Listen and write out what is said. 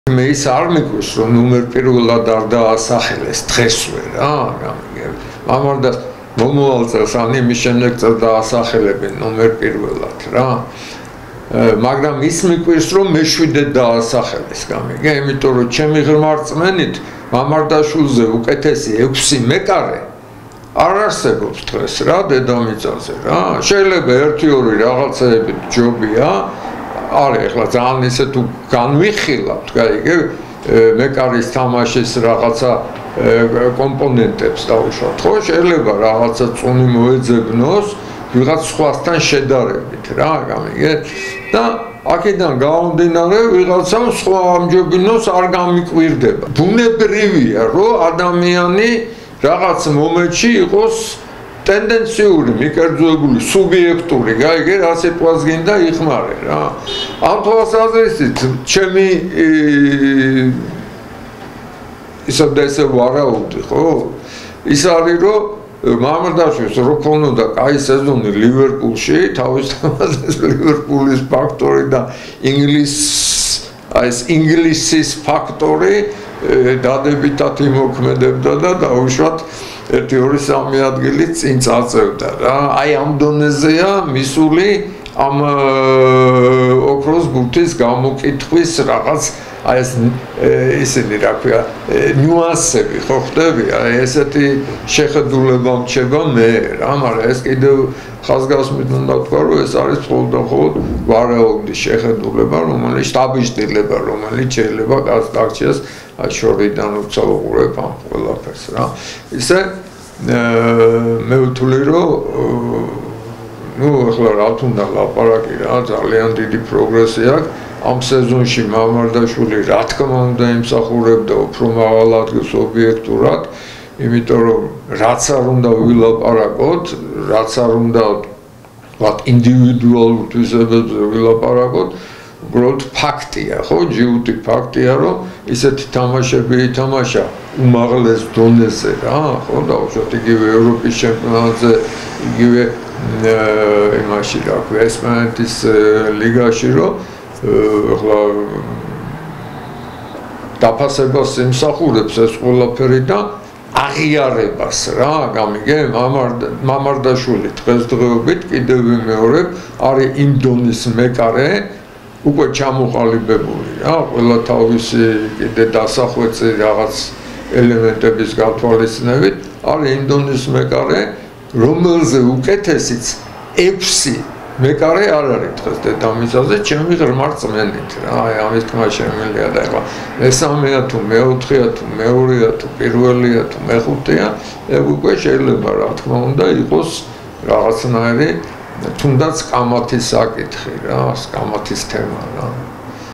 მე ის არ მიგვს რომ ნუმერ პირველად არ დაასახელეს დღესვე რა მამარდა მომავალ წელს ან იმის შემდეგ წელს დაასახელებენ ნუმერ პირველად რა მაგრამ ის მიგვს რომ მეშვიდე დაასახელეს გამიგე იმიტომ რომ ჩემი ღრმა რწმენით მამარდაშვილზე უკეთესი 6 მეკარე არ არსებობს დღეს რა დედამიწაზე რა შეიძლება 1-2 რაღაცეებით ჯობია არის ახლა ძალიან ისე თუ განვიხილავთ, გაიგე, მეკარის თამაშის რაღაცა კომპონენტებს დავუშვათ, ხო? შეიძლება რაღაცა წუნი მოეძებნოს ვიღაც სხვასთან შედარებით, რა, გამიგე? და აქედან გამომდინარე ვიღაცამ სხვა ამჯობინოს არ გამიკვირდება. ბუნებრივია, რომ ადამიანი რაღაც მომენტში იყოს ტენდენციური, მიკერძოებული, სუბიექტური, გაიგე, რა სიტყვას გინდა იხმარე რა. ამ თვალსაზრისით, ჩემი ისევ და ისევ ვარაუდი, ხო? ის არის, რომ მამარდაშვილს რო ქონოდა კაი სეზონი ლივერპულში, თავისთავად ლივერპულის ფაქტორი და ინგლისის ფაქტორი დადებითად იმოქმედებდა და დაუშვათ 1-2-3 ადგილი წინ წაწევდა რა. აი ამ დონეზეა მისული ამ ოქროს ბურთის გამოკითხვის რაღაც აი ეს ისინი რა ქვია ნიუანსები ხო ხდები? აი ესეთი შეხედულება მრჩება მე რა, მაგრამ ეს კიდევ ხაზგასმით უნდა თქვა, რომ ეს არის მხოლოდ ვარაუდის შეხედულება, რომელიც შტაბიშტილება, რომელიც შეიძლება კაცდარჩეს შორიდან უცა უყურებ ამ ყველაფერს რა. ისე მე ვთვლი რომ ნუ ახლა რა თუნდა ლაპარაკი რა ძალიან დიდი პროგრესი აქვს ამ სეზონში მამარდაშვილი რა თქმა უნდა იმსახურებდა უფრო მაღალ ადგილს ობიექტურად იმიტომ რომ რაც არ უნდა ვილაპარაკოთ რაც არ უნდა ვთქვათ ინდივიდუალურ თვისებებზე ვილაპარაკოთ უბრალოდ ფაქტია ხო ჯიუტი ფაქტია რომ ისეთი თამაშები ითამაშა უმაღლეს დონეზე რა ხო დაუშვათ იგივე ევროპის ჩემპიონატზე იგივე იმაში რა ქვია ესპანეთის ლიგაში რომ ახლა დაფასებას იმსახურებს ეს ყველაფერი და აღიარებას რა გამიგე მამარდაშვილი დღესდღეობით კიდევ ვიმეორებ არის იმ დონის მეკარე უკვე ჩამოყალიბებული რა ყველა თავისი კიდე დასახვეწი რაღაც ელემენტების გათვალისწინებით არის იმ დონის მეკარე რომელზე უკეთესიც 6 მეკარე არ არის დღეს დედამიწაზე ჩემი ღრმა რწმენით რა აი ამის თქმა შემიძლია და ეხლა მესამეა თუ მეოთხეა თუ მეორეა თუ პირველია თუ მეხუთეა ეგ უკვე შეიძლება რა თქმა უნდა იყოს რაღაცნაირი თუნდაც კამათის საკითხი რა კამათის თემა რა